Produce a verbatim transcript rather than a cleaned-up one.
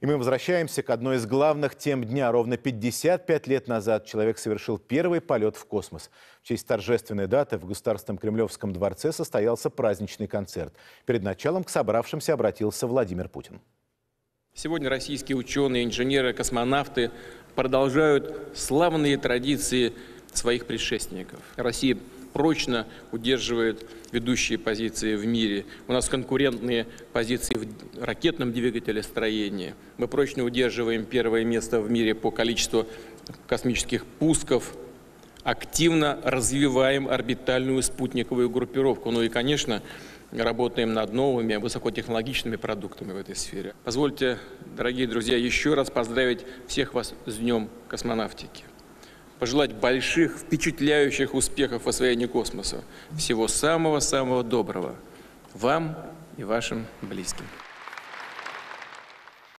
И мы возвращаемся к одной из главных тем дня. Ровно пятьдесят пять лет назад человек совершил первый полет в космос. В честь торжественной даты в Государственном Кремлевском дворце состоялся праздничный концерт. Перед началом к собравшимся обратился Владимир Путин. Сегодня российские ученые, инженеры, космонавты продолжают славные традиции своих предшественников. Россия прочно удерживает ведущие позиции в мире. У нас конкурентные позиции в ракетном двигателестроении. Мы прочно удерживаем первое место в мире по количеству космических пусков. Активно развиваем орбитальную спутниковую группировку. Ну и, конечно, работаем над новыми высокотехнологичными продуктами в этой сфере. Позвольте, дорогие друзья, еще раз поздравить всех вас с Днем космонавтики. Пожелать больших, впечатляющих успехов в освоении космоса. Всего самого-самого доброго вам и вашим близким.